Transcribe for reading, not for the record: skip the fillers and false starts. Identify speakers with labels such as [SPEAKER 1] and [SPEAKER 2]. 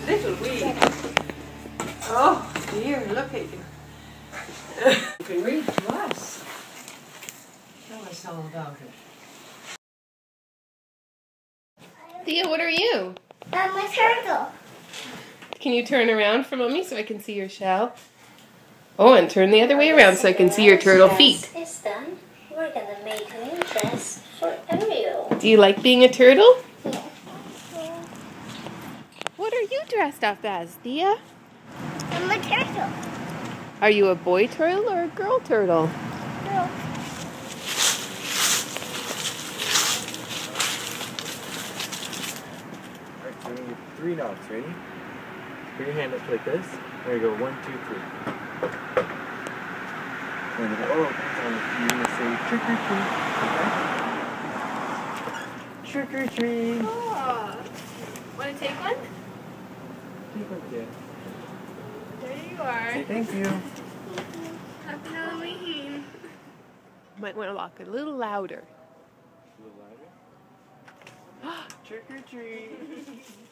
[SPEAKER 1] Little wee. Oh dear, look at you. You can read to us. Tell us all about it.
[SPEAKER 2] Thea, what are you?
[SPEAKER 3] I'm a turtle.
[SPEAKER 2] Can you turn around for Mommy so I can see your shell? Oh, and turn the other way around so I can see your turtle feet.
[SPEAKER 3] It's done. We're gonna make a new dress for Ariel.
[SPEAKER 2] Do you like being a turtle?
[SPEAKER 3] Yeah.
[SPEAKER 2] What are you dressed up as, Thea?
[SPEAKER 3] I'm a turtle.
[SPEAKER 2] Are you a boy turtle or a girl turtle?
[SPEAKER 3] Girl.
[SPEAKER 4] Alright, so we're going to do 3 knocks. Ready? Put your hand up like this. There you go. 1, 2, 3. And then, oh, you're going to say trick or treat. Okay? Trick or treat.
[SPEAKER 2] Oh. Want to take one?
[SPEAKER 4] Take one, kid.
[SPEAKER 2] There you are.
[SPEAKER 4] Say thank you.
[SPEAKER 2] Happy Halloween. Might want to walk a little louder.
[SPEAKER 4] A little louder. Trick or treat.